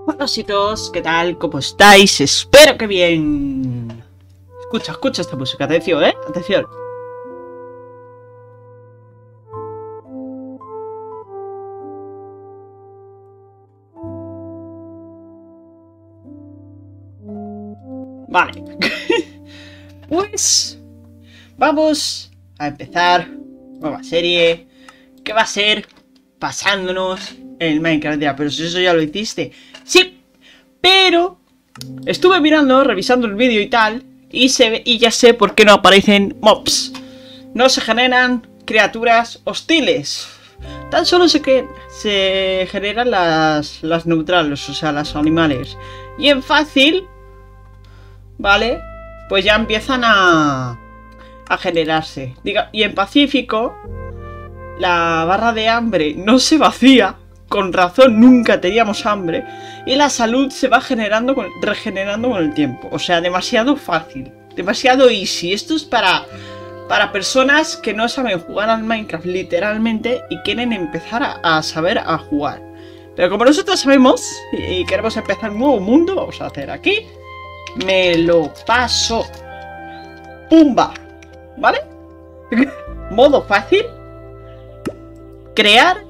Parasitos, ¿qué tal? ¿Cómo estáis? Espero que bien. Escucha esta música, atención, atención. Vale. Pues vamos a empezar nueva serie que va a ser pasándonos el Minecraft. Ya, pero si eso ya lo hiciste. Sí, pero estuve mirando, revisando el vídeo y tal, y ya sé por qué no aparecen mobs. No se generan criaturas hostiles. Tan solo se generan las neutrales, o sea, las animales. Y en fácil, ¿vale? Pues ya empiezan a generarse. Y en pacífico, la barra de hambre no se vacía. Con razón, nunca teníamos hambre. Y la salud se va regenerando con el tiempo. O sea, demasiado fácil. Demasiado easy. Esto es para personas que no saben jugar al Minecraft literalmente y quieren empezar a saber a jugar. Pero como nosotros sabemos y queremos empezar un nuevo mundo, vamos a hacer aquí. Me lo paso. ¡Pumba! ¿Vale? Modo fácil. Crear.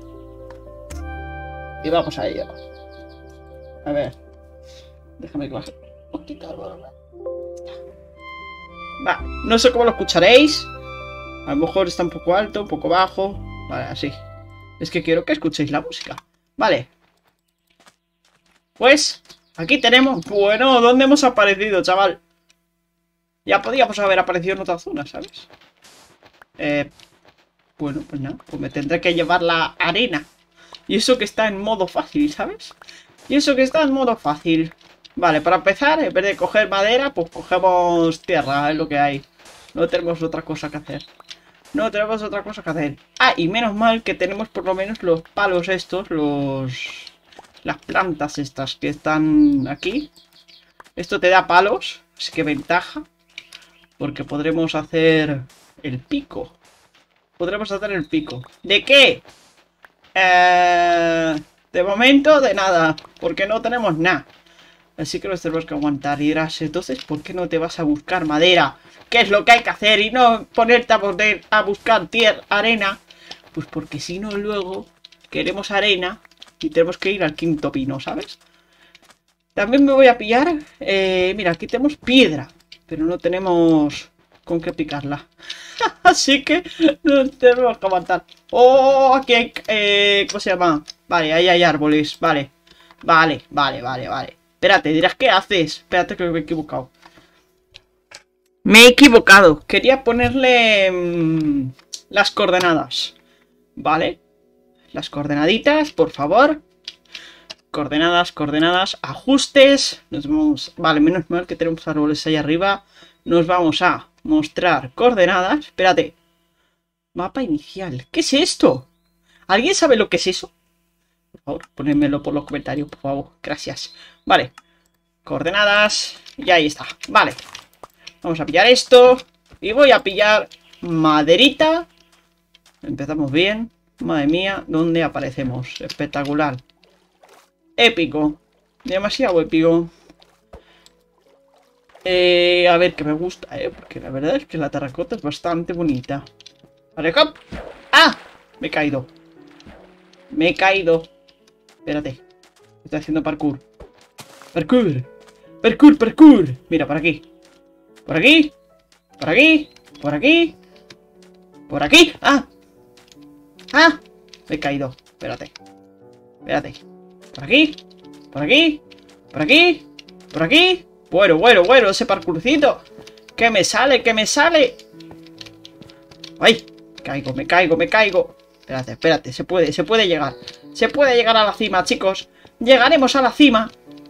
Y vamos a ello. A ver. Déjame que baje. Va, no sé cómo lo escucharéis. A lo mejor está un poco alto, un poco bajo. Vale, así. Es que quiero que escuchéis la música. Vale. Pues, aquí tenemos... Bueno, ¿dónde hemos aparecido, chaval? Ya podíamos haber aparecido en otra zona, ¿sabes? Bueno, pues nada. Pues me tendré que llevar la arena. Y eso que está en modo fácil, ¿sabes? Y eso que está en modo fácil. Vale, para empezar, en vez de coger madera, pues cogemos tierra, es lo que hay. No tenemos otra cosa que hacer. No tenemos otra cosa que hacer. Ah, y menos mal que tenemos por lo menos los palos estos, las plantas estas que están aquí. Esto te da palos, así que ventaja. Porque podremos hacer el pico. Podremos hacer el pico. ¿De qué? De momento, de nada. Porque no tenemos nada. Así que nos tenemos que aguantar. Y dirás, entonces, ¿por qué no te vas a buscar madera? ¿Qué es lo que hay que hacer? Y no ponerte a buscar arena. Pues porque si no, luego queremos arena y tenemos que ir al quinto pino, ¿sabes? También me voy a pillar. Mira, aquí tenemos piedra. Pero no tenemos con qué picarla. Así que nos tenemos que aguantar. Oh, aquí hay... ¿cómo se llama? Vale, ahí hay árboles. Vale. Vale. Espérate, dirás, ¿qué haces? Espérate que me he equivocado. Me he equivocado. Quería ponerle las coordenadas. Vale. Las coordenaditas, por favor. Coordenadas, ajustes. Nos vamos... Vale, menos mal que tenemos árboles ahí arriba. Nos vamos a mostrar coordenadas. Espérate. Mapa inicial. ¿Qué es esto? ¿Alguien sabe lo que es eso? Por favor, ponedmelo por los comentarios, por favor. Gracias. Vale. Coordenadas. Y ahí está. Vale. Vamos a pillar esto. Y voy a pillar maderita. Empezamos bien. Madre mía, ¿dónde aparecemos? Espectacular. Épico. Demasiado épico. A ver, que me gusta, porque la verdad es que la terracota es bastante bonita. Vale, hop. ¡Ah! Me he caído. Espérate. Estoy haciendo parkour. Parkour. Mira, por aquí. Por aquí. Por aquí. ¡Ah! ¡Ah! Me he caído. Espérate. Por aquí. Bueno, ese parkourcito. Que me sale. ¡Ay! Me caigo. Espérate. Se puede llegar. Se puede llegar a la cima, chicos. Llegaremos a la cima.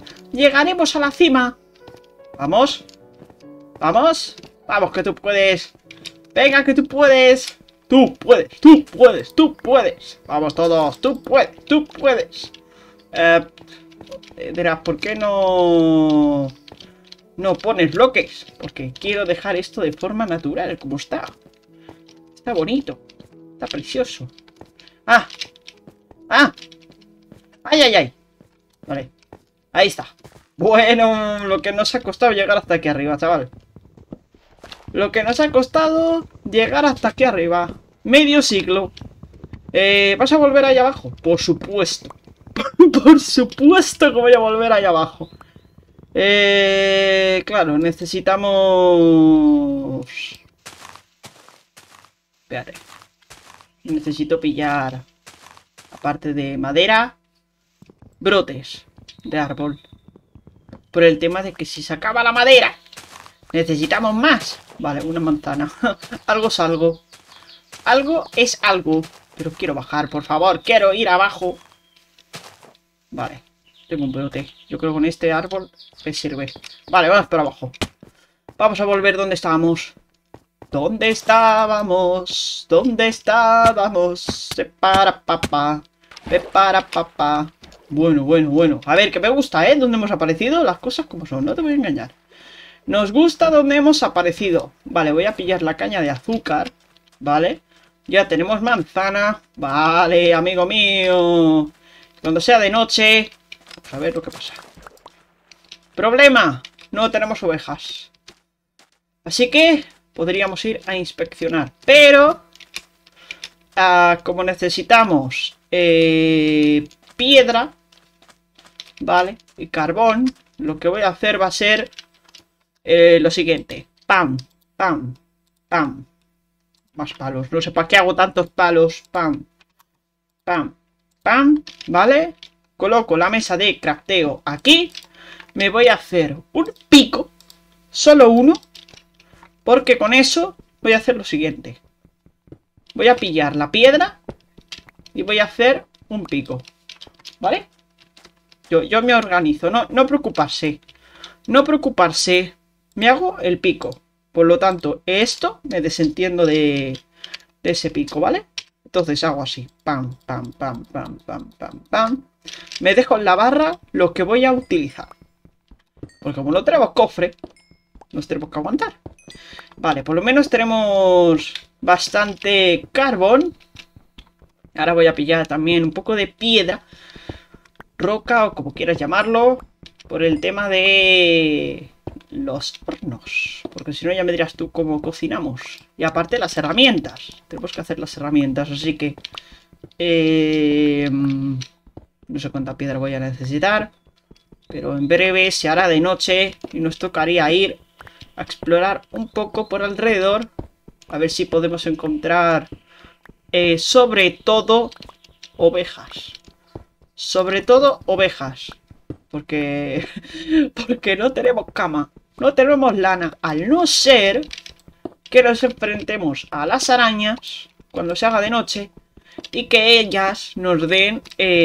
Vamos, que tú puedes. Venga, que tú puedes. Tú puedes. Vamos todos. Tú puedes. Dirás, ¿por qué no pones bloques? Porque quiero dejar esto de forma natural, como está. Está bonito. Está precioso. ¡Ah! Ay. Vale. Ahí está. Bueno, lo que nos ha costado llegar hasta aquí arriba, chaval. Lo que nos ha costado llegar hasta aquí arriba. Medio siglo. ¿Vas a volver allá abajo? Por supuesto. Por supuesto que voy a volver allá abajo. Claro, necesitamos... Espérate. Necesito pillar, aparte de madera, brotes de árbol. Por el tema de que si se acaba la madera, necesitamos más. Vale, una manzana. Algo es algo. Algo es algo. Pero quiero bajar, por favor. Quiero ir abajo. Vale. Tengo un brote. Yo creo que con este árbol me sirve. Vale, vamos para abajo. Vamos a volver donde estábamos. ¿Dónde estábamos? ¿Dónde estábamos? Separa papá. Prepara papá. Bueno, bueno, bueno. A ver, que me gusta, ¿eh? ¿Dónde hemos aparecido? Las cosas como son, no te voy a engañar. Nos gusta donde hemos aparecido. Vale, voy a pillar la caña de azúcar. Vale. Ya tenemos manzana. Vale, amigo mío. Cuando sea de noche... Vamos a ver lo que pasa. Problema. No tenemos ovejas. Así que podríamos ir a inspeccionar. Pero... como necesitamos... piedra. Vale. Y carbón. Lo que voy a hacer va a ser... lo siguiente. Pam. Pam. Pam. Más palos. No sé para qué hago tantos palos. Pam. Pam. Pam. Vale. Coloco la mesa de crafteo aquí. Me voy a hacer un pico. Solo uno. Porque con eso voy a hacer lo siguiente. Voy a pillar la piedra. Y voy a hacer un pico. ¿Vale? Yo me organizo. No preocuparse. No preocuparse. Me hago el pico. Por lo tanto, esto me desentiendo de ese pico, ¿vale? Entonces hago así. Pam, pam, pam, pam, pam, pam, pam. Me dejo en la barra lo que voy a utilizar. Porque como no tenemos cofre, nos tenemos que aguantar. Vale, por lo menos tenemos bastante carbón. Ahora voy a pillar también un poco de piedra. Roca o como quieras llamarlo. Por el tema de... los hornos. Porque si no ya me dirás tú cómo cocinamos. Y aparte las herramientas. Tenemos que hacer las herramientas. Así que... no sé cuánta piedra voy a necesitar. Pero en breve se hará de noche. Y nos tocaría ir a explorar un poco por alrededor. A ver si podemos encontrar... sobre todo... ovejas. Sobre todo ovejas. Porque... porque no tenemos cama. No tenemos lana. Al no ser que nos enfrentemos a las arañas cuando se haga de noche y que ellas nos den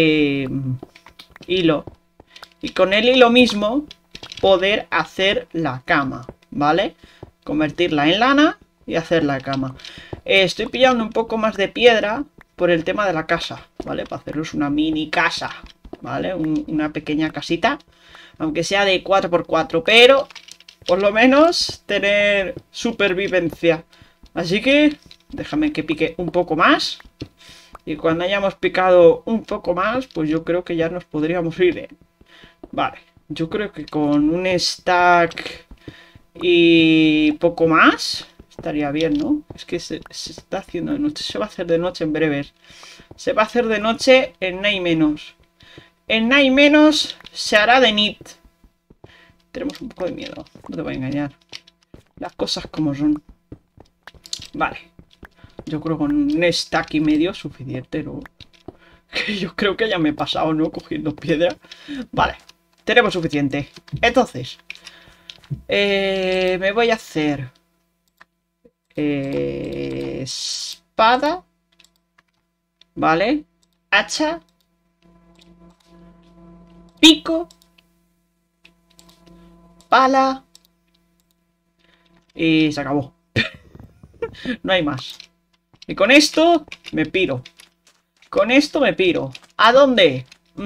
hilo. Y con el hilo mismo poder hacer la cama, ¿vale? Convertirla en lana y hacer la cama. Estoy pillando un poco más de piedra por el tema de la casa, ¿vale? Para hacernos una mini casa, ¿vale? Una pequeña casita. Aunque sea de 4×4, pero por lo menos tener supervivencia. Así que déjame que pique un poco más. Y cuando hayamos picado un poco más, pues yo creo que ya nos podríamos ir, ¿eh? Vale, yo creo que con un stack y poco más estaría bien, ¿no? Es que se está haciendo de noche. Se va a hacer de noche en breve. Se va a hacer de noche en nada y menos. En nada y menos se hará de nit. Tenemos un poco de miedo, no te voy a engañar. Las cosas como son. Vale. Yo creo que con un stack y medio es suficiente, ¿no? Yo creo que ya me he pasado, ¿no? Cogiendo piedra. Vale. Tenemos suficiente. Entonces. Me voy a hacer... espada. Vale. Hacha. Pico. Pala. Y se acabó. No hay más. Y con esto me piro. Con esto me piro. ¿A dónde?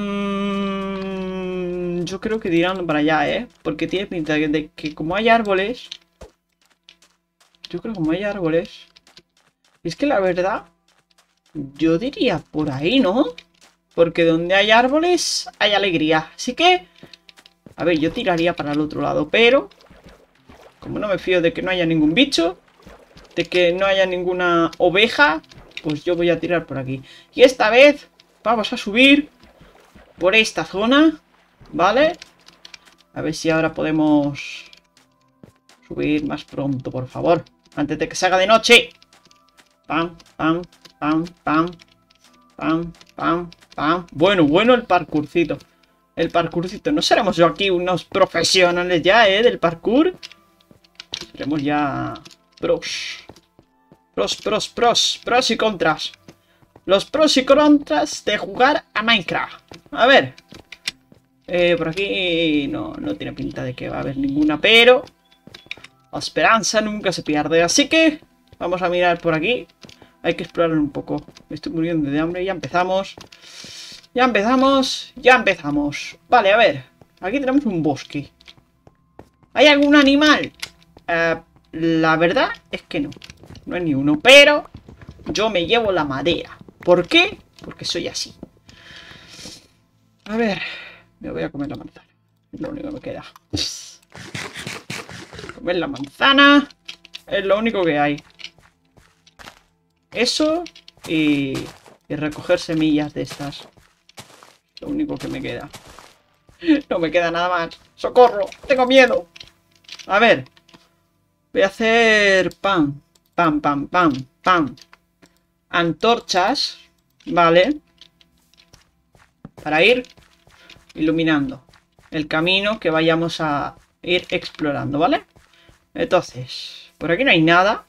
Yo creo que tirando para allá, ¿eh? Porque tiene pinta de que como hay árboles... Yo creo que como hay árboles... Es que la verdad... Yo diría por ahí, ¿no? Porque donde hay árboles hay alegría. Así que A ver, yo tiraría para el otro lado, pero como no me fío de que no haya ningún bicho, de que no haya ninguna oveja, pues yo voy a tirar por aquí. Y esta vez vamos a subir por esta zona, ¿vale? A ver si ahora podemos subir más pronto, por favor, antes de que se haga de noche. Pam, pam, pam, pam, pam, pam, pam. Bueno el parkourcito. El parkourcito. No seremos yo aquí unos profesionales ya, del parkour. Seremos ya pros. Pros y contras. Los pros y contras de jugar a Minecraft. A ver. Por aquí no tiene pinta de que va a haber ninguna, pero la esperanza nunca se pierde. Así que vamos a mirar por aquí. Hay que explorar un poco. Me estoy muriendo de hambre. Ya empezamos. Ya empezamos. Vale, a ver. Aquí tenemos un bosque. ¿Hay algún animal? La verdad es que no. No hay ni uno. Pero yo me llevo la madera. ¿Por qué? Porque soy así. A ver. Me voy a comer la manzana. Es lo único que me queda. Comer la manzana. Es lo único que hay. Eso y recoger semillas de estas. Lo único que me queda. No me queda nada más. ¡Socorro! ¡Tengo miedo! A ver. Voy a hacer pan. Pan. Antorchas. Vale. Para ir iluminando el camino que vayamos a ir explorando, ¿vale? Entonces, por aquí no hay nada.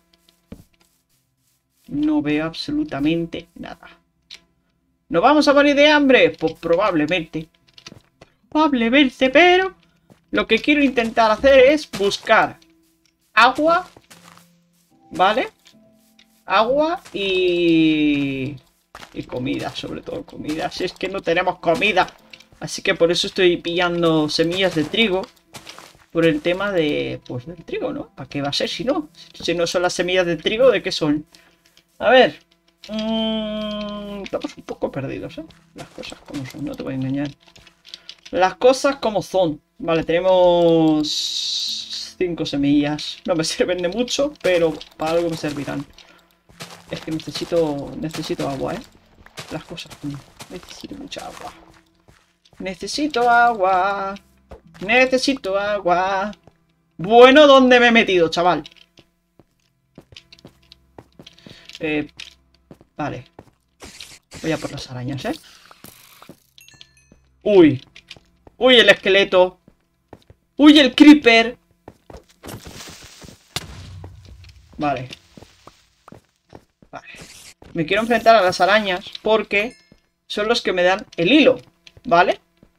No veo absolutamente nada. ¿Nos vamos a morir de hambre? Pues probablemente. Probablemente, pero lo que quiero intentar hacer es buscar agua. ¿Vale? Agua y comida, sobre todo comida. Si es que no tenemos comida. Así que por eso estoy pillando semillas de trigo. Por el tema de... pues del trigo, ¿no? ¿Para qué va a ser si no? Si no son las semillas de trigo, ¿de qué son? A ver. Estamos un poco perdidos, ¿eh? Las cosas como son, no te voy a engañar. Las cosas como son. Vale, tenemos 5 semillas. No me sirven de mucho, pero para algo me servirán. Es que necesito agua, ¿eh? Las cosas como... necesito mucha agua. Necesito agua. Necesito agua. Bueno, ¿dónde me he metido, chaval? Vale. Voy a por las arañas, ¿eh? Uy. Uy, el esqueleto. Uy, el creeper. Vale. Vale. Me quiero enfrentar a las arañas porque son los que me dan el hilo. ¿Vale?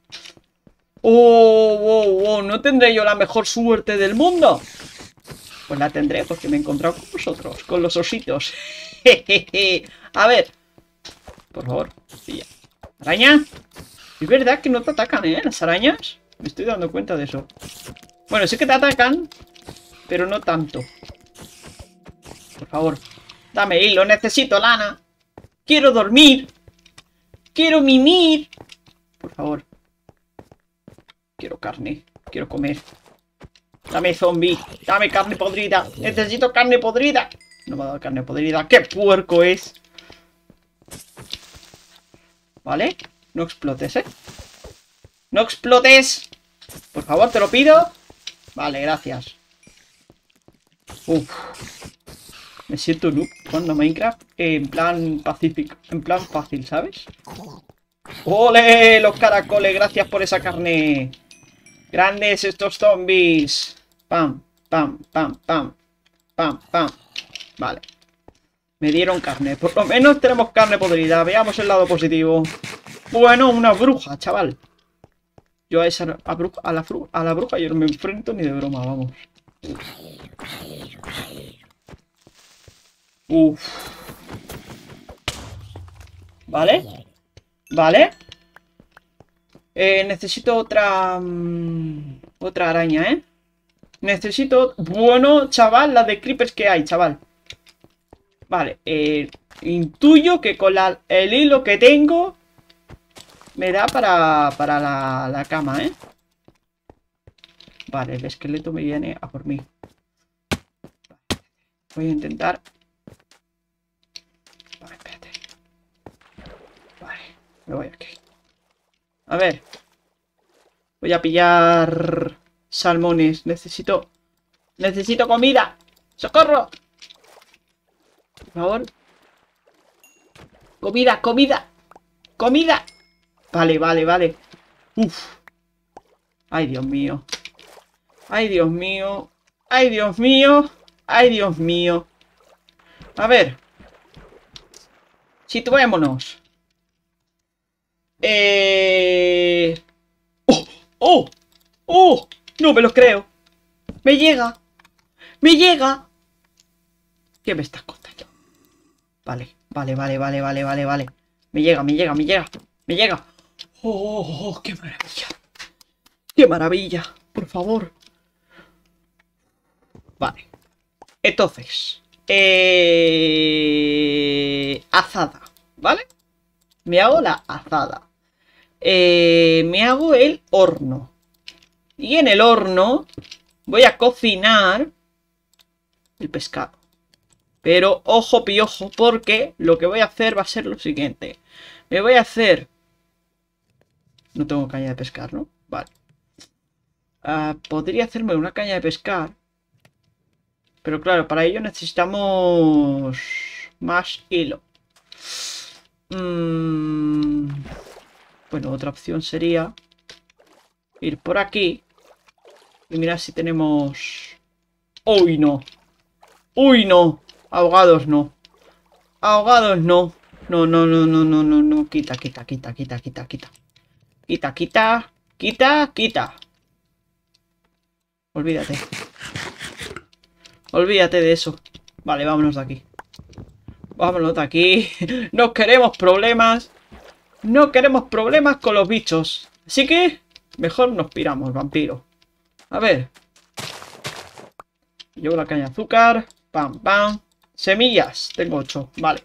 Oh, ¿no tendré yo la mejor suerte del mundo? Pues la tendré porque me he encontrado con vosotros, con los ositos. A ver. Por favor, pilla. ¿Araña? Es verdad que no te atacan, ¿eh? Las arañas. Me estoy dando cuenta de eso. Bueno, sí que te atacan, pero no tanto. Por favor, dame hilo, necesito lana. Quiero dormir. Quiero mimir. Por favor. Quiero carne. Quiero comer. Dame zombie. Dame carne podrida. Necesito carne podrida. No me ha dado carne podrida. ¡Qué puerco es! ¿Vale? No explotes, ¿eh? ¡No explotes! Por favor, te lo pido. Vale, gracias. Uf. Me siento noob jugando a Minecraft en plan pacífico. En plan fácil, ¿sabes? ¡Ole! Los caracoles, gracias por esa carne. Grandes estos zombies. Pam, pam, pam, pam. Pam, pam. Vale. Me dieron carne. Por lo menos tenemos carne podrida. Veamos el lado positivo. Bueno, una bruja, chaval. Yo a esa a la bruja yo no me enfrento ni de broma, vamos. Uf. Vale. Vale. Necesito otra... otra araña, ¿eh? Necesito... Bueno, chaval, la de creepers que hay, chaval. Vale, intuyo que con el hilo que tengo me da para la cama, ¿eh? Vale, el esqueleto me viene a por mí. Voy a intentar... Vale, espérate. Vale, me voy aquí. A ver. Voy a pillar... salmones. Necesito comida. ¡Socorro! Por favor. Comida, comida. Comida. Vale, vale, vale. Uf. Ay, Dios mío. Ay, Dios mío. Ay, Dios mío. Ay, Dios mío. A ver. Situémonos. ¡Oh! ¡Oh! ¡Oh! No me lo creo. Me llega. Me llega. ¿Qué me estás contando? Vale, vale, vale, vale, vale, vale, vale. Me llega, me llega, me llega. Me llega. ¡Oh, oh, oh! ¡Qué maravilla! ¡Qué maravilla! Por favor. Vale. Entonces. Azada. ¿Vale? Me hago la azada. Me hago el horno. Y en el horno voy a cocinar el pescado. Pero ojo piojo, porque lo que voy a hacer va a ser lo siguiente. Me voy a hacer... No tengo caña de pescar, ¿no? Vale. Podría hacerme una caña de pescar. Pero claro, para ello necesitamos más hilo. Bueno, otra opción sería ir por aquí y mirar si tenemos... ¡Uy, no! ¡Uy, no! Ahogados no. Ahogados no. No, no, no, no, no, no, no. Quita, quita, quita, quita, quita, quita. Quita, quita, quita, quita. Olvídate. Olvídate de eso. Vale, vámonos de aquí. Vámonos de aquí. No queremos problemas. No queremos problemas con los bichos. Así que mejor nos piramos, vampiro. A ver. Llevo la caña de azúcar. Pam, pam. Semillas. Tengo 8. Vale.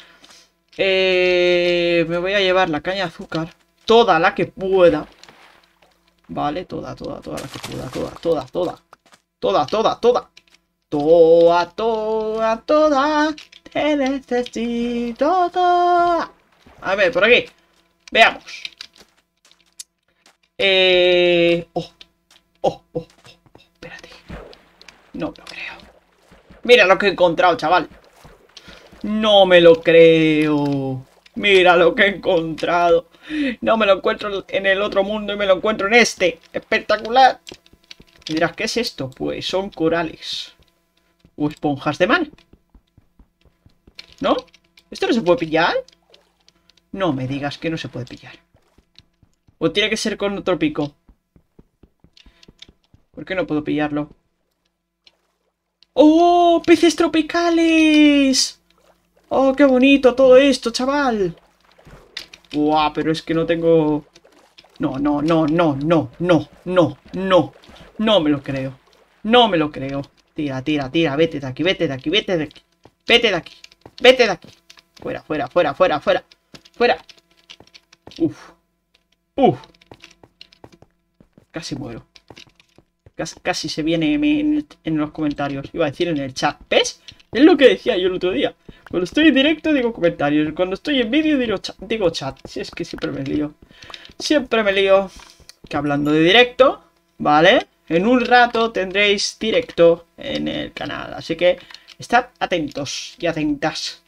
Me voy a llevar la caña de azúcar. Toda la que pueda. Vale, toda la que pueda. Toda. Te necesito toda. A ver, por aquí. Veamos. Espérate. No me lo creo. Mira lo que he encontrado, chaval. No me lo creo. Mira lo que he encontrado. No me lo encuentro en el otro mundo y me lo encuentro en este. Espectacular. Y dirás, ¿qué es esto? Pues son corales. O esponjas de mar. ¿No? ¿Esto no se puede pillar? No me digas que no se puede pillar. O tiene que ser con otro pico. ¿Por qué no puedo pillarlo? ¡Oh! ¡Peces tropicales! ¡Oh, qué bonito todo esto, chaval! ¡Buah! Pero es que no tengo... No, no, no, no, no, no, no, no. No me lo creo. No me lo creo. Tira, tira, tira. Vete de aquí, vete de aquí, vete de aquí. Vete de aquí. Vete de aquí. Fuera, fuera, fuera, fuera, fuera. Fuera. Uf. Uf. Casi muero. Casi se viene en los comentarios. Iba a decir en el chat. ¿Ves? Es lo que decía yo el otro día. Cuando estoy en directo digo comentarios. Cuando estoy en vídeo digo chat. Si es que siempre me lío. Siempre me lío. Que hablando de directo, ¿vale? En un rato tendréis directo en el canal. Así que estad atentos y atentas.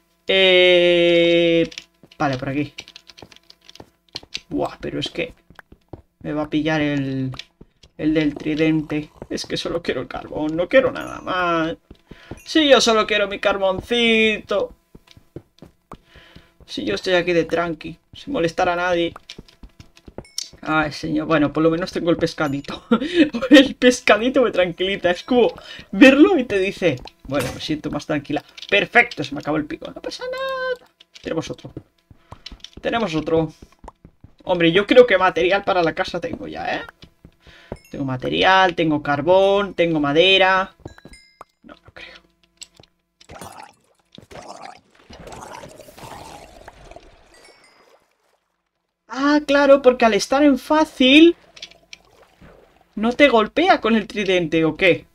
Vale, por aquí. Buah, pero es que me va a pillar el del tridente. Es que solo quiero el carbón, no quiero nada más. Si yo solo quiero mi carboncito. Si yo estoy aquí de tranqui, sin molestar a nadie. Ay, señor. Bueno, por lo menos tengo el pescadito. El pescadito me tranquiliza. Es como verlo y te dice, bueno, me siento más tranquila. Perfecto, se me acabó el pico. No pasa nada. Tenemos otro. Tenemos otro. Hombre, yo creo que material para la casa tengo ya, ¿eh? Tengo material, tengo carbón, tengo madera. No, no creo. Ah, claro, porque al estar en fácil... ¿No te golpea con el tridente o qué?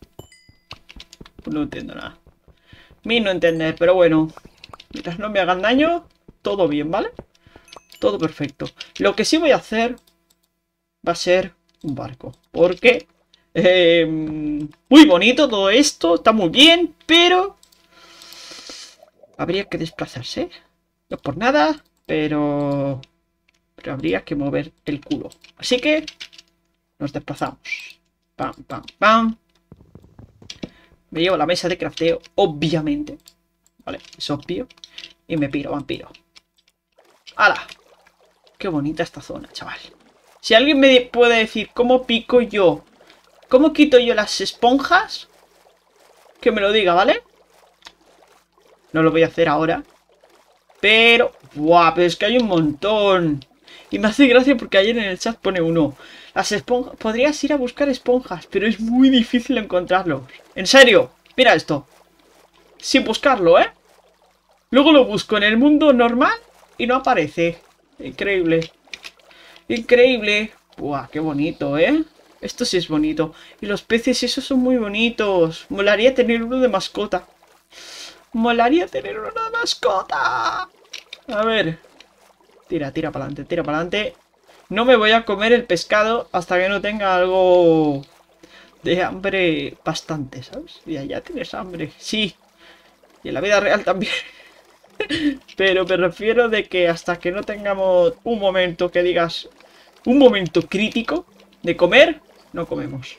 No entiendo nada. Mi no entender, pero bueno. Mientras no me hagan daño, todo bien, ¿vale? Todo perfecto. Lo que sí voy a hacer va a ser un barco. Porque muy bonito todo esto, está muy bien, pero habría que desplazarse. No por nada, pero habría que mover el culo. Así que nos desplazamos. Pam, pam, pam. Me llevo la mesa de crafteo, obviamente. Vale, es obvio. Y me piro, vampiro. ¡Hala! Qué bonita esta zona, chaval. Si alguien me puede decir cómo pico yo, cómo quito yo las esponjas, que me lo diga, ¿vale? No lo voy a hacer ahora. Pero... ¡buah! Pero es que hay un montón. Y me hace gracia porque ayer en el chat pone uno. Las esponjas... Podrías ir a buscar esponjas, pero es muy difícil encontrarlos. En serio, mira esto. Sin buscarlo, ¿eh? Luego lo busco en el mundo normal y no aparece. Increíble. Increíble. ¡Buah! Qué bonito, ¿eh? Esto sí es bonito. Y los peces esos son muy bonitos. Molaría tener uno de mascota. Molaría tener uno de mascota. A ver. Tira, tira para adelante, tira para adelante. No me voy a comer el pescado hasta que no tenga algo de hambre bastante, ¿sabes? Ya tienes hambre. Sí. Y en la vida real también. Pero me refiero de que hasta que no tengamos un momento que digas... Un momento crítico de comer, no comemos.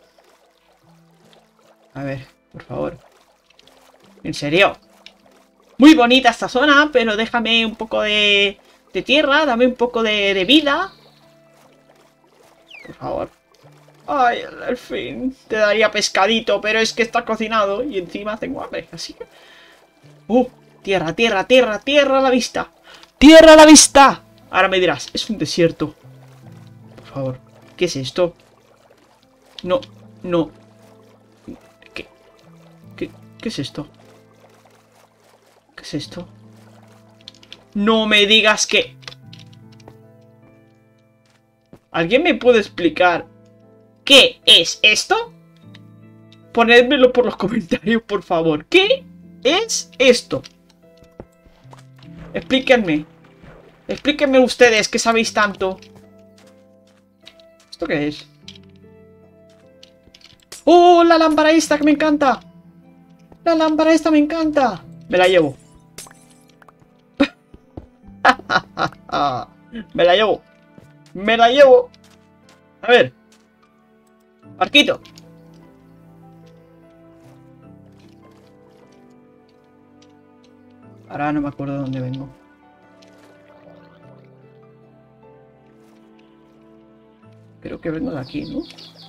A ver, por favor. En serio. Muy bonita esta zona, pero déjame un poco de tierra, dame un poco de vida. Por favor. Ay, al fin. Te daría pescadito, pero es que está cocinado y encima tengo hambre, así que... Tierra, tierra, tierra, tierra a la vista. ¡Tierra a la vista! Ahora me dirás, es un desierto. Por favor, ¿qué es esto? No, no. ¿Qué es esto? ¿Qué es esto? No me digas que... ¿Alguien me puede explicar qué es esto? Ponedmelo por los comentarios, por favor. ¿Qué es esto? Explíquenme. Explíquenme ustedes que sabéis tanto. ¿Esto qué es? ¡Oh, la lámpara esta que me encanta! ¡La lámpara esta me encanta! Me la llevo. Me la llevo. Me la llevo. A ver. Barquito. Ahora no me acuerdo de dónde vengo. Creo que vengo de aquí, ¿no?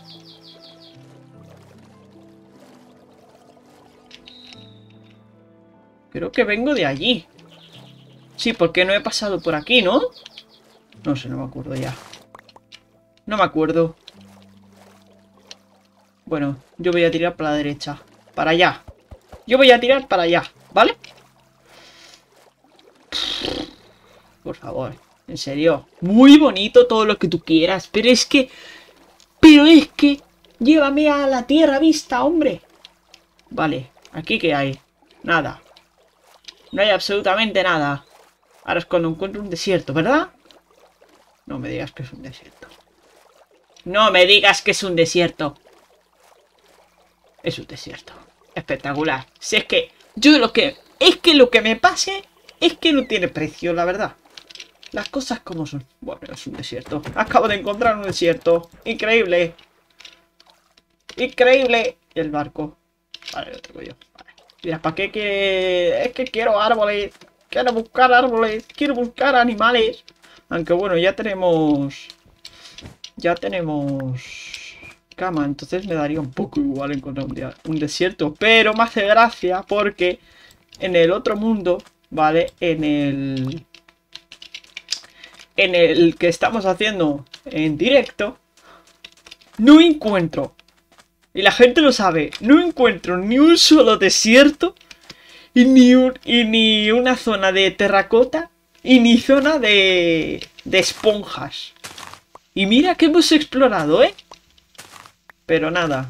Creo que vengo de allí. Sí, porque no he pasado por aquí, ¿no? No sé, no me acuerdo ya. No me acuerdo. Bueno, yo voy a tirar para la derecha. Para allá. Yo voy a tirar para allá, ¿vale? Por favor, en serio. Muy bonito todo lo que tú quieras, pero es que... Llévame a la tierra vista, hombre. Vale, ¿aquí qué hay? Nada. No hay absolutamente nada. Ahora es cuando encuentro un desierto, ¿verdad? No me digas que es un desierto. No me digas que es un desierto. Es un desierto. Espectacular. Si es que yo lo que... Es que lo que me pase es que no tiene precio, la verdad. Las cosas como son. Bueno, es un desierto. Acabo de encontrar un desierto. Increíble. Increíble. Y el barco. Vale, lo tengo yo. Vale. Mira, ¿para qué? Es que quiero árboles. Quiero buscar árboles. Quiero buscar animales. Aunque bueno, ya tenemos... Ya tenemos... cama. Entonces me daría un poco igual encontrar un desierto. Pero me hace gracia porque... En el otro mundo... ¿Vale? En el que estamos haciendo en directo, no encuentro, y la gente lo sabe, no encuentro ni un solo desierto, y ni una zona de terracota, y ni zona de esponjas. Y mira que hemos explorado, ¿eh? Pero nada.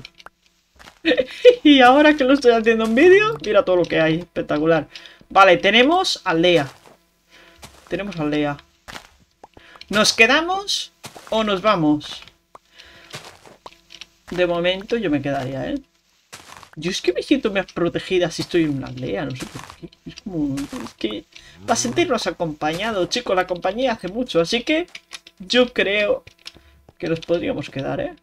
Y ahora que lo estoy haciendo en vídeo, mira todo lo que hay. Espectacular. Vale, tenemos aldea. Tenemos aldea. ¿Nos quedamos o nos vamos? De momento yo me quedaría, ¿eh? Yo es que me siento más protegida si estoy en una aldea, no sé por qué. Es como... Es que... Para sentirnos acompañados, chicos, la compañía hace mucho. Así que yo creo que nos podríamos quedar, ¿eh?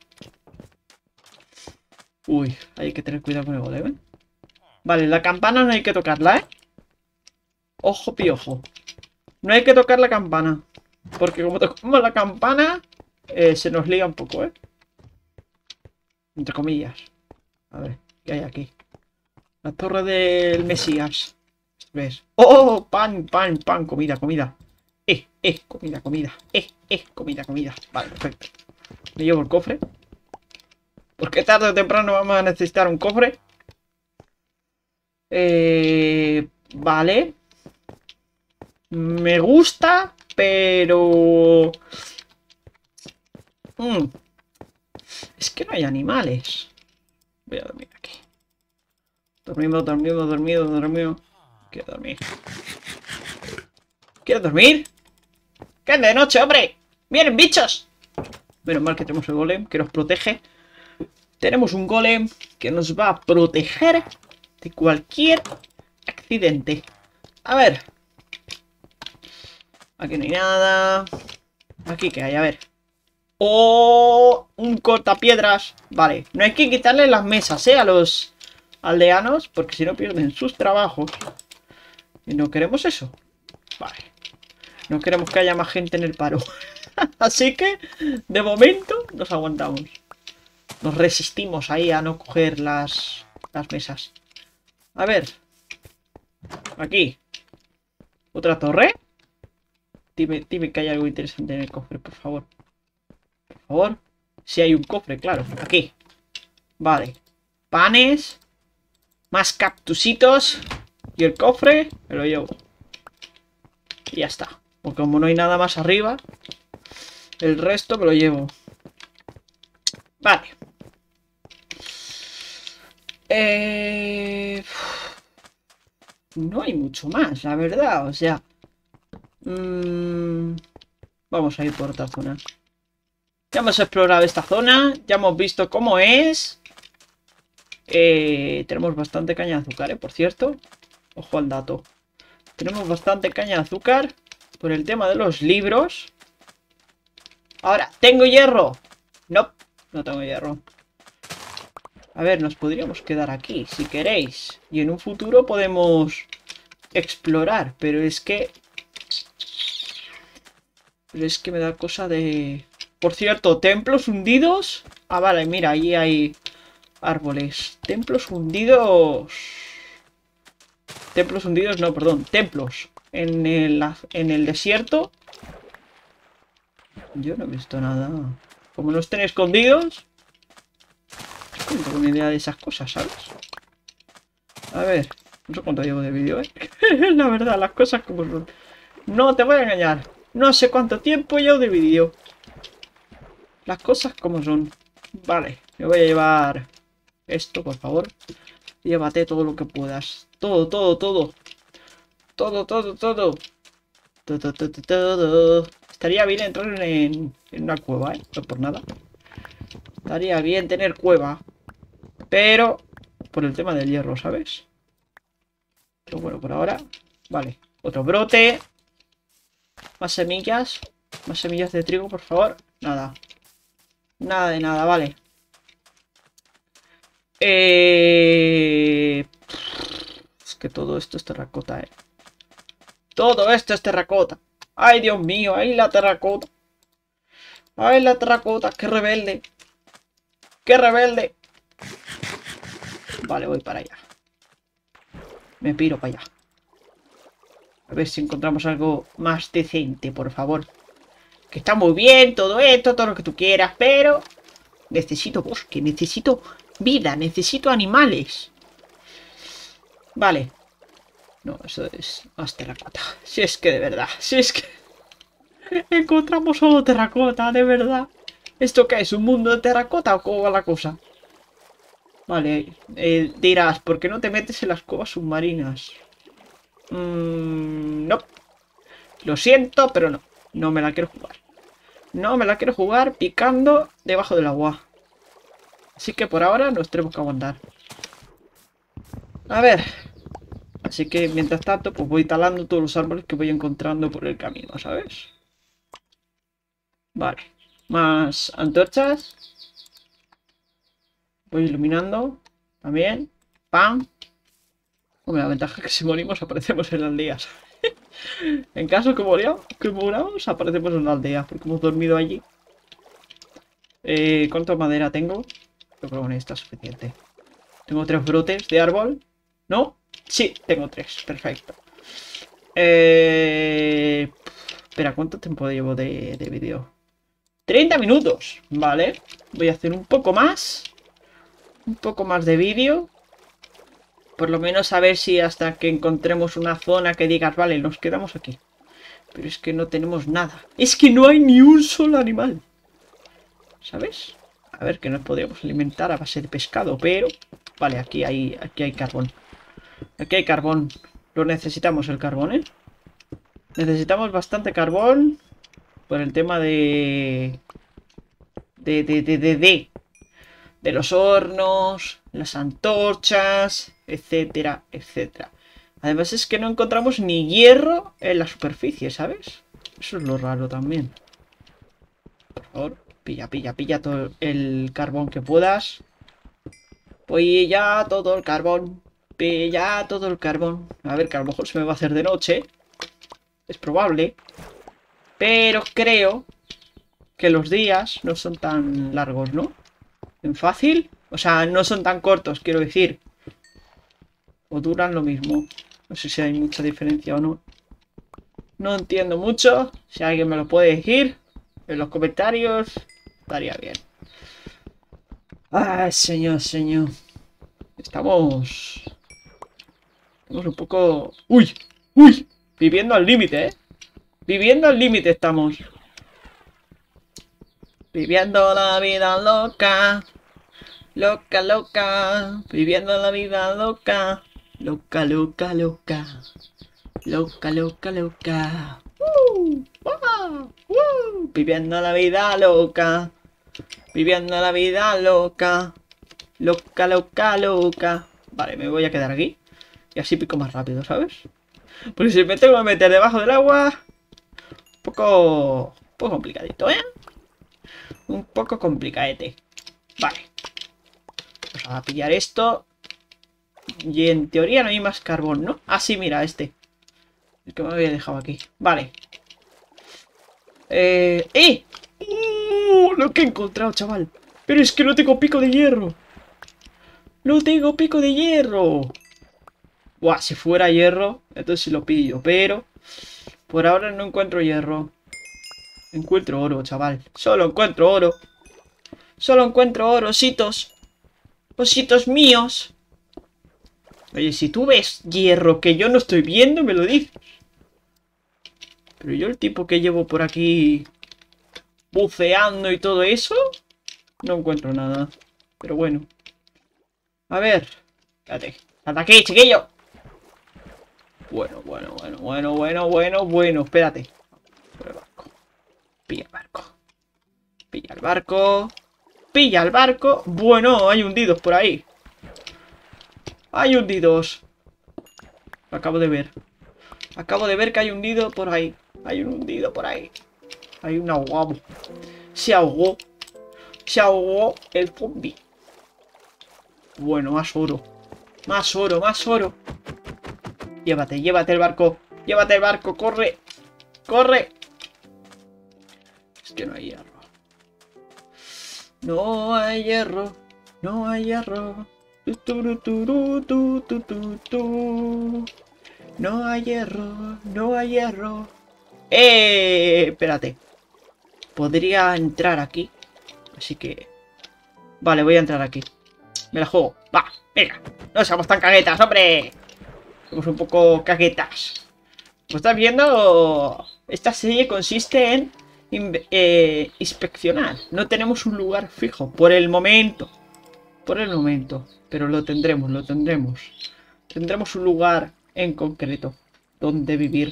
Uy, hay que tener cuidado con el golem, ¿eh? Vale, la campana no hay que tocarla, ¿eh? Ojo piojo. No hay que tocar la campana. Porque como tocamos la campana, se nos lía un poco, ¿eh? Entre comillas. A ver, ¿qué hay aquí? La torre del Mesías. ¿Ves? ¡Oh! Pan, pan, pan, comida, comida. Comida, comida. Comida, comida. Vale, perfecto. Me llevo el cofre. Porque tarde o temprano vamos a necesitar un cofre. Vale. Me gusta, pero... Es que no hay animales. Voy a dormir aquí. Dormido, dormido, dormido, dormido. Quiero dormir. ¿Quieres dormir? ¿Qué es de noche, hombre? ¡Vienen bichos! Menos mal que tenemos el golem que nos protege. Tenemos un golem que nos va a proteger de cualquier accidente. A ver. Aquí no hay nada. Aquí que hay, a ver. ¡Oh! Un cortapiedras. Vale, no hay que quitarle las mesas, a los aldeanos, porque si no pierden sus trabajos. Y no queremos eso. Vale. No queremos que haya más gente en el paro. Así que, de momento, nos aguantamos. Nos resistimos ahí a no coger las mesas. A ver. Aquí. Otra torre. Dime que hay algo interesante en el cofre, por favor. Por favor. Si hay un cofre, claro. Aquí. Vale. Panes. Más cactusitos. Y el cofre me lo llevo. Y ya está. Porque como no hay nada más arriba, el resto me lo llevo. Vale. No hay mucho más, la verdad. O sea... Vamos a ir por otra zona. Ya hemos explorado esta zona. Ya hemos visto cómo es. Tenemos bastante caña de azúcar, por cierto. Ojo al dato. Tenemos bastante caña de azúcar. Por el tema de los libros. Ahora, ¿tengo hierro? No, no tengo hierro. A ver, nos podríamos quedar aquí, si queréis. Y en un futuro podemos explorar. Pero es que me da cosa de... Por cierto, templos hundidos. Ah, vale, mira, ahí hay árboles. Templos hundidos. Templos hundidos, no, perdón. Templos. En el desierto. Yo no he visto nada. Como no estén escondidos. No tengo ni idea de esas cosas, ¿sabes? A ver. No sé cuánto llevo de vídeo, ¿eh? La verdad, las cosas como son. No te voy a engañar. No sé cuánto tiempo llevo de vídeo. Las cosas como son. Vale, me voy a llevar esto, por favor. Llévate todo lo que puedas. Todo, todo, todo. Todo, todo, todo. Todo, todo, todo. Estaría bien entrar en una cueva, ¿eh? No por nada. Estaría bien tener cueva. Pero por el tema del hierro, ¿sabes? Pero bueno, por ahora. Vale, otro brote. Más semillas. Más semillas de trigo, por favor. Nada. Nada de nada, vale. Es que todo esto es terracota, eh. Todo esto es terracota. Ay, Dios mío, ay la terracota. Ay, la terracota, qué rebelde. Qué rebelde. Vale, voy para allá. Me piro para allá. A ver si encontramos algo más decente, por favor. Que está muy bien todo esto, todo lo que tú quieras, pero... Necesito bosque, necesito vida, necesito animales. Vale. No, eso es más terracota. Si es que de verdad, si es que... Encontramos solo terracota, de verdad. ¿Esto qué es? ¿Un mundo de terracota o cómo va la cosa? Vale, dirás, ¿por qué no te metes en las cuevas submarinas? No. Lo siento, pero no. No me la quiero jugar. No me la quiero jugar picando debajo del agua. Así que por ahora nos tenemos que aguantar. A ver. Así que mientras tanto, pues voy talando todos los árboles que voy encontrando por el camino, ¿sabes? Vale. Más antorchas. Voy iluminando. También. ¡Pam! Hombre, la ventaja es que si morimos aparecemos en las aldeas. En caso que moramos, aparecemos en la aldea. Porque hemos dormido allí. ¿Cuánta madera tengo? Creo que con esta es suficiente. Tengo 3 brotes de árbol. ¿No? Sí, tengo 3. Perfecto. Espera, ¿cuánto tiempo llevo de vídeo? 30 minutos. Vale. Voy a hacer un poco más. Un poco más de vídeo. Por lo menos a ver si hasta que encontremos una zona que digas, vale, nos quedamos aquí. Pero es que no tenemos nada. Es que no hay ni un solo animal. ¿Sabes? A ver, que nos podríamos alimentar a base de pescado, pero... Vale, aquí hay carbón. Aquí hay carbón. Lo necesitamos el carbón, ¿eh? Necesitamos bastante carbón. Por el tema de los hornos, las antorchas, etcétera, etcétera. Además es que no encontramos ni hierro en la superficie, ¿sabes? Eso es lo raro también. Por favor, pilla todo el carbón que puedas. Pilla todo el carbón. Pilla todo el carbón. A ver, que a lo mejor se me va a hacer de noche. Es probable. Pero creo que los días no son tan largos, ¿no? En fácil. O sea, no son tan cortos, quiero decir. O duran lo mismo. No sé si hay mucha diferencia o no. No entiendo mucho. Si alguien me lo puede decir en los comentarios, estaría bien. Ay, señor. Estamos un poco... ¡Uy! Viviendo al límite, ¿eh? Viviendo al límite estamos. Viviendo la vida loca. Loca. Viviendo la vida loca. Loca. Viviendo la vida loca. Viviendo la vida loca. Loca. Vale, me voy a quedar aquí. Y así pico más rápido, ¿sabes? Porque si me tengo que meter debajo del agua... Un poco complicadito, ¿eh? Un poco complicadete. Vale. Vamos a pillar esto. Y en teoría no hay más carbón, ¿no? Ah, sí, mira, este. El que me había dejado aquí. Vale. Lo que he encontrado, chaval. Pero es que no tengo pico de hierro. No tengo pico de hierro. Buah, si fuera hierro, entonces sí lo pillo. Pero por ahora no encuentro hierro. Encuentro oro, chaval. Solo encuentro oro. Solo encuentro oro, ositos. Ositos míos. Oye, si tú ves hierro que yo no estoy viendo, me lo dices. Pero yo el tipo que llevo por aquí buceando y todo eso, no encuentro nada. Pero bueno. A ver. Espérate. ¡Hasta aquí, chiquillo! Bueno. Espérate. Por el barco. Pilla el barco. Bueno, hay hundidos por ahí. Hay hundidos. Lo acabo de ver. Acabo de ver que hay hundido por ahí. Hay un hundido por ahí. Hay un ahogado. Se ahogó el zombie. Bueno, más oro. Más oro. Llévate el barco. Corre. Es que no hay hierro. No hay hierro. No hay hierro. Espérate. Podría entrar aquí. Así que... Vale, voy a entrar aquí. Me la juego. Va, venga. No seamos tan caguetas, hombre. Somos un poco caguetas. Como estás viendo, esta serie consiste en inspeccionar. No tenemos un lugar fijo por el momento. Por el momento. Pero lo tendremos, lo tendremos. Tendremos un lugar en concreto donde vivir.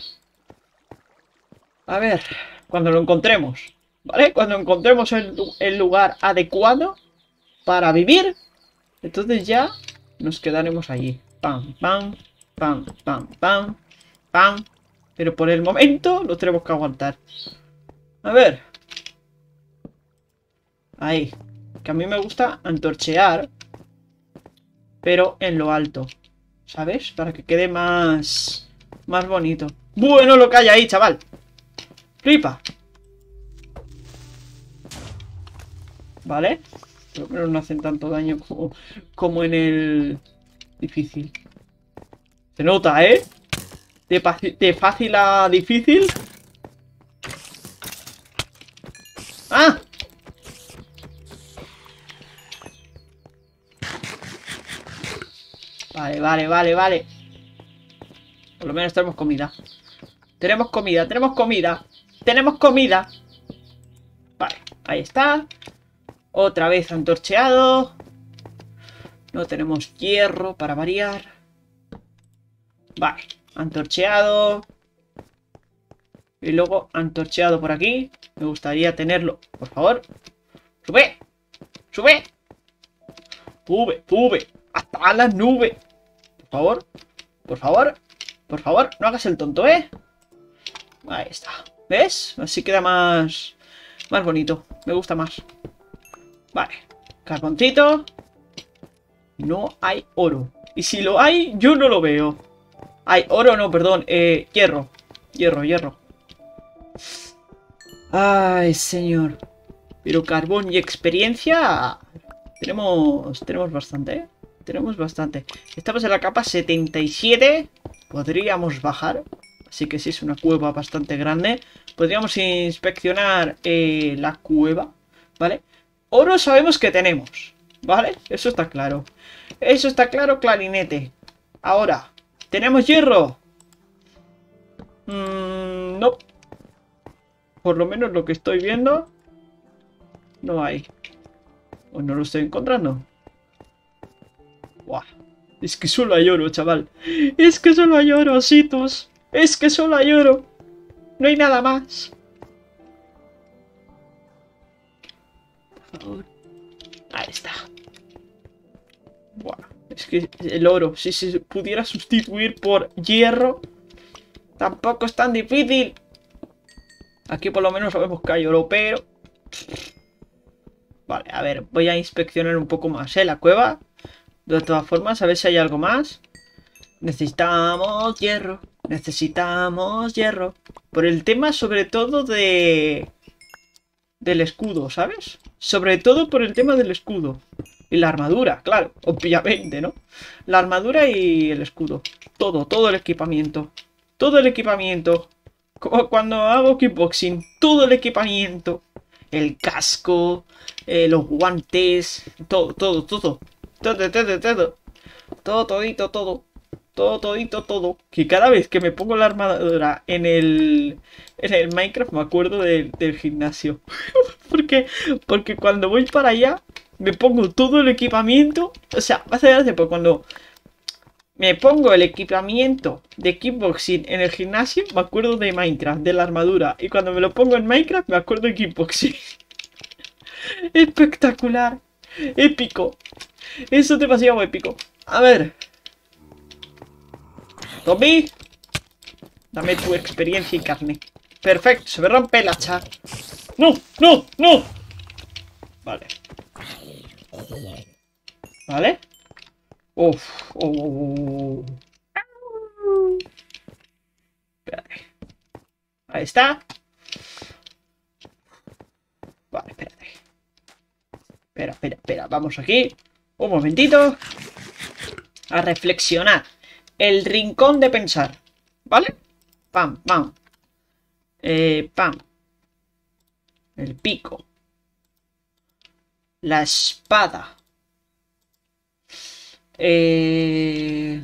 A ver, cuando lo encontremos, ¿vale? Cuando encontremos el lugar adecuado para vivir, entonces ya nos quedaremos allí. Pam, pam, pam, pam, pam, pam. Pero por el momento lo tenemos que aguantar. A ver. Ahí. Que a mí me gusta antorchear, pero en lo alto. ¿Sabes? Para que quede más bonito. Bueno lo que hay ahí, chaval. Flipa. Vale. Por lo menos no hacen tanto daño como en el difícil. Se nota, ¿eh? De fácil a difícil. ¡Ah! Vale, vale, vale, vale. Por lo menos tenemos comida. Tenemos comida, tenemos comida. Tenemos comida. Vale, ahí está. Otra vez antorcheado. No tenemos hierro para variar. Vale, antorcheado. Y luego antorcheado por aquí. Me gustaría tenerlo. Por favor. ¡Sube! ¡Sube! ¡Sube! ¡Sube! ¡Hasta las nubes! Por favor. Por favor. Por favor, no hagas el tonto, ¿eh? Ahí está. ¿Ves? Así queda más bonito. Me gusta más. Vale. Carboncito. No hay oro. Y si lo hay, yo no lo veo. Hay oro, no, perdón. Hierro. Hierro, hierro. Ay, señor. Pero carbón y experiencia tenemos bastante, ¿eh? Tenemos bastante. Estamos en la capa 77. Podríamos bajar. Así que sí, es una cueva bastante grande. Podríamos inspeccionar la cueva, ¿vale? Oro sabemos que tenemos, ¿vale? Eso está claro. Eso está claro, clarinete. Ahora, ¿tenemos hierro? No. Por lo menos lo que estoy viendo, no hay. O no lo estoy encontrando. Buah. Es que solo hay oro, chaval. Es que solo hay oro, ositos. Es que solo hay oro. No hay nada más. Por favor. Ahí está. Buah. Es que el oro, si se pudiera sustituir por hierro, tampoco es tan difícil. Aquí por lo menos sabemos que hay oro, pero... Vale, a ver, voy a inspeccionar un poco más, la cueva. De todas formas, a ver si hay algo más. Necesitamos hierro. Necesitamos hierro. Por el tema sobre todo del escudo, ¿sabes? Sobre todo por el tema del escudo. Y la armadura, claro, obviamente, ¿no? La armadura y el escudo. Todo el equipamiento. Todo el equipamiento. Como cuando hago kickboxing. Todo el equipamiento. El casco. Los guantes. Todo. Todo. Todo. Que cada vez que me pongo la armadura en el Minecraft me acuerdo del gimnasio. Porque cuando voy para allá me pongo todo el equipamiento. O sea, va a ser gracia, porque cuando me pongo el equipamiento de kickboxing en el gimnasio me acuerdo de Minecraft, de la armadura. Y cuando me lo pongo en Minecraft me acuerdo de kickboxing. Espectacular. Épico. Eso es demasiado épico. A ver. Tommy, dame tu experiencia y carne. Perfecto, se me rompe el hacha. ¡No! Vale. ¿Vale? Uf. Espérate. Ahí está. Vale, espérate. Espera. Vamos aquí. Un momentito. A reflexionar. El rincón de pensar. ¿Vale? Pam. Pam. El pico. La espada. Y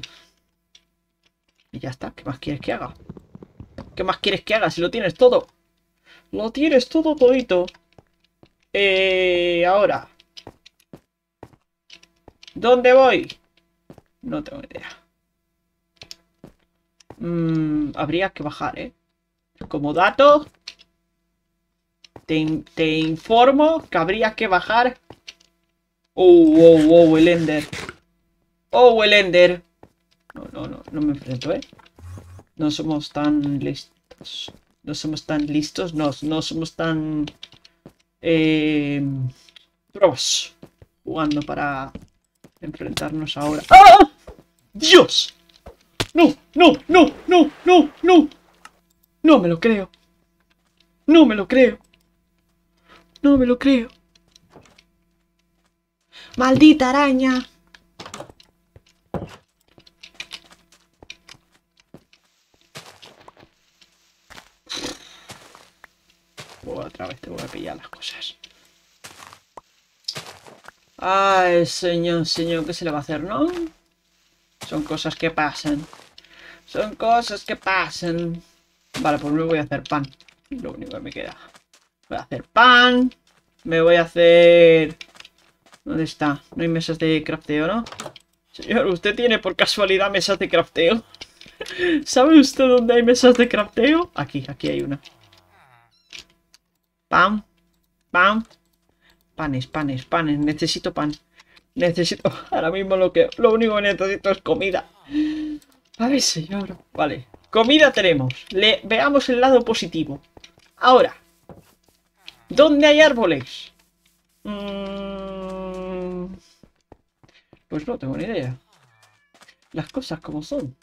ya está. ¿Qué más quieres que haga? ¿Qué más quieres que haga si lo tienes todo? Lo tienes todo todito. Ahora. ¿Dónde voy? No tengo idea. Habría que bajar, ¿eh? Como dato, te informo que habría que bajar. Oh, el Ender. Oh, el Ender. No me enfrento, ¿eh? No somos tan listos. No somos tan listos. No somos tan... pros. Jugando para enfrentarnos ahora. ¡Ah! ¡Dios! No. No me lo creo. No me lo creo. No me lo creo. ¡Maldita araña! Otra vez te voy a pillar las cosas. Ay, señor, ¿qué se le va a hacer, no? Son cosas que pasan. Son cosas que pasan. Vale, pues me voy a hacer pan. Lo único que me queda. Voy a hacer pan. Me voy a hacer... ¿Dónde está? No hay mesas de crafteo, ¿no? Señor, ¿usted tiene por casualidad mesas de crafteo? ¿Sabe usted dónde hay mesas de crafteo? Aquí hay una. Pan. Panes. Necesito pan. Necesito... Ahora mismo lo único que necesito es comida. A ver, señor. Vale. Comida tenemos. Veamos el lado positivo. Ahora. ¿Dónde hay árboles? Pues no tengo ni idea. Las cosas como son.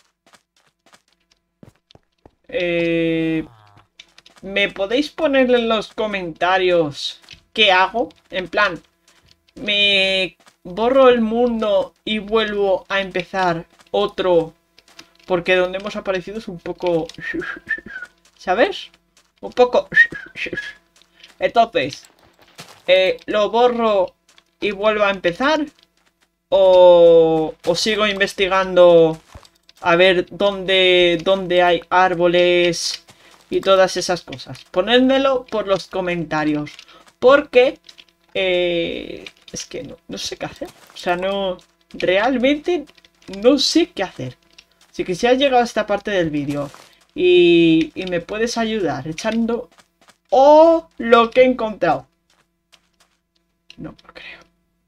¿Me podéis poner en los comentarios qué hago? En plan, ¿me borro el mundo y vuelvo a empezar otro? Porque donde hemos aparecido es un poco... ¿Sabes? Un poco... Entonces, ¿lo borro y vuelvo a empezar? ¿O sigo investigando a ver dónde hay árboles y todas esas cosas? Ponedmelo por los comentarios. Porque es que no sé qué hacer. O sea, realmente no sé qué hacer. Así que si has llegado a esta parte del vídeo y me puedes ayudar echando lo que he encontrado. No lo creo.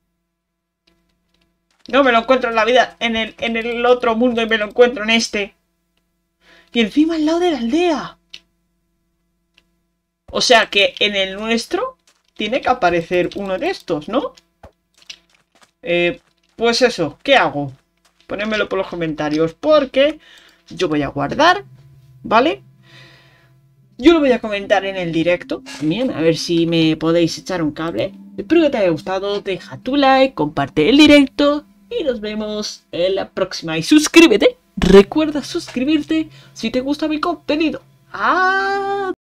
No me lo encuentro en la vida, en el otro mundo, y me lo encuentro en este. Y encima al lado de la aldea. O sea que en el nuestro tiene que aparecer uno de estos, ¿no? Pues eso, ¿qué hago? Ponedmelo por los comentarios, porque yo voy a guardar, ¿vale? Yo lo voy a comentar en el directo también, a ver si me podéis echar un cable. Espero que te haya gustado, deja tu like, comparte el directo y nos vemos en la próxima. Y suscríbete, recuerda suscribirte si te gusta mi contenido. ¡Adiós!